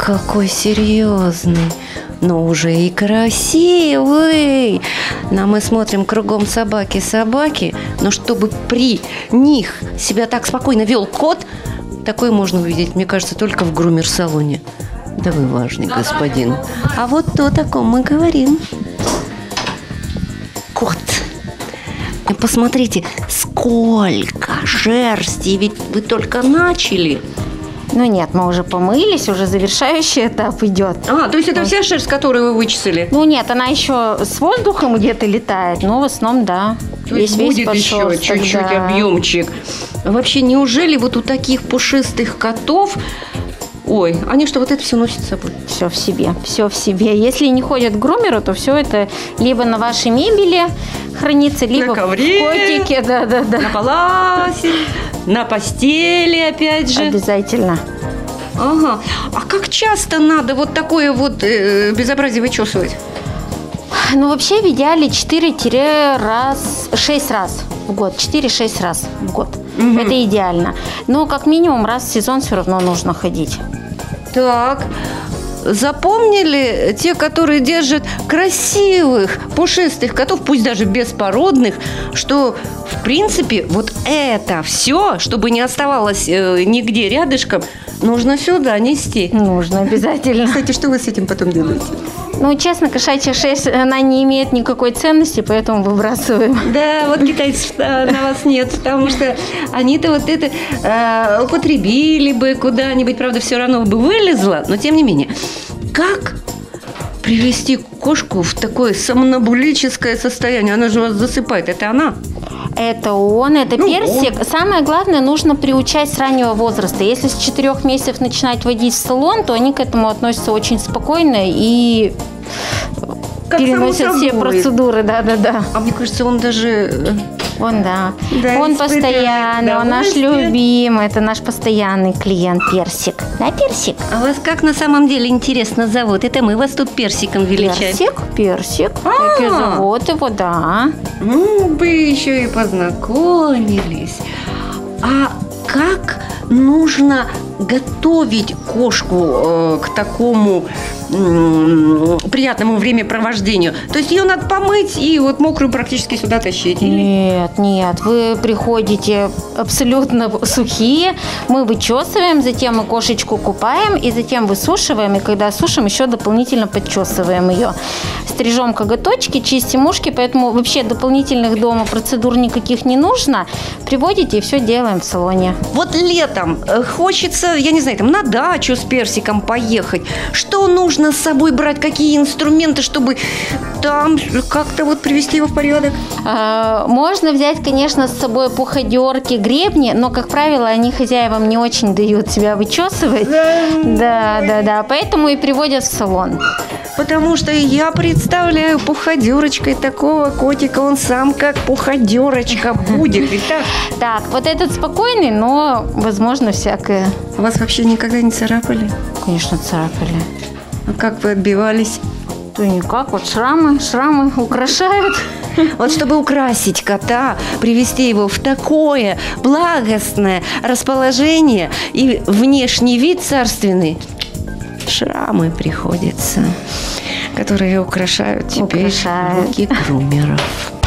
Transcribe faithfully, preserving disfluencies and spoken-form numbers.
какой серьезный, но уже и красивый. Но мы смотрим кругом собаки-собаки, но чтобы при них себя так спокойно вел кот, такое можно увидеть, мне кажется, только в грумер-салоне. Да вы важный господин. А вот то, о таком мы говорим. Кот. Посмотрите, сколько шерсти, ведь вы только начали. Ну нет, мы уже помылись, уже завершающий этап идет. А, то есть это вся шерсть, которую вы вычесали? Ну нет, она еще с воздухом где-то летает, но в основном, да. То есть весь, будет весь еще чуть-чуть да. объемчик. Вообще, неужели вот у таких пушистых котов... Ой, они что, вот это все носят с собой? Все в себе, все в себе. Если не ходят к грумеру, то все это либо на вашей мебели хранится, либо на ковре, в котике, да, да, да. На паласе, на постели, опять же. Обязательно. Ага. А как часто надо вот такое вот э, безобразие вычесывать? Ну, вообще, в идеале четыре-шесть раз в год. четыре-шесть раз в год. Угу. Это идеально. Но как минимум раз в сезон все равно нужно ходить. Так, запомнили те, которые держат красивых, пушистых котов, пусть даже беспородных, что, в принципе, вот это все, чтобы не оставалось э, нигде рядышком, нужно сюда нести. Нужно обязательно. Кстати, что вы с этим потом делаете? Ну, честно, кошачья шерсть, она не имеет никакой ценности, поэтому выбрасываем. Да, вот китайцев на вас нет, потому что они-то вот это э, употребили бы куда-нибудь, правда, все равно бы вылезло, но тем не менее. Как привести кошку в такое сомнамбулическое состояние? Она же вас засыпает, это она? Это он, это ну, персик. Он. Самое главное, нужно приучать с раннего возраста. Если с четырех месяцев начинать водить в салон, то они к этому относятся очень спокойно и как переносят все процедуры. Да, да, да. А мне кажется, он даже... Он, да. да он постоянный, он наш любимый, это наш постоянный клиент Персик. Да, Персик? А вас как на самом деле интересно зовут? Это мы вас тут Персиком величаем. Персик, Персик. Так и зовут его, да. Ну, бы еще и познакомились. А как нужно готовить кошку э, к такому э, приятному времяпровождению? То есть ее надо помыть и вот мокрую практически сюда тащить? Нет, нет, вы приходите абсолютно сухие, мы вычесываем, затем мы кошечку купаем и затем высушиваем, и когда сушим, еще дополнительно подчесываем ее. Стрижем коготочки, чистим ушки, поэтому вообще дополнительных дома процедур никаких не нужно. Приводите и все делаем в салоне. Вот летом хочется, я не знаю, там на дачу с Персиком поехать. Что нужно с собой брать? Какие инструменты, чтобы там как-то вот привести его в порядок? А, можно взять, конечно, с собой пуходерки, гребни, но, как правило, они хозяевам не очень дают себя вычесывать. Да, да, да. Поэтому и приводят в салон. Потому что я представляю пуходерочкой такого котика, он сам как пуходерочка будет. Ведь так? Так, вот этот спокойный, но, возможно, всякое. Вас вообще никогда не царапали? Конечно, царапали. А как вы отбивались? То никак, вот шрамы, шрамы украшают. Вот чтобы украсить кота, привести его в такое благостное расположение и внешний вид царственный, шрамы приходится, которые украшают теперь украшают. руки грумеров.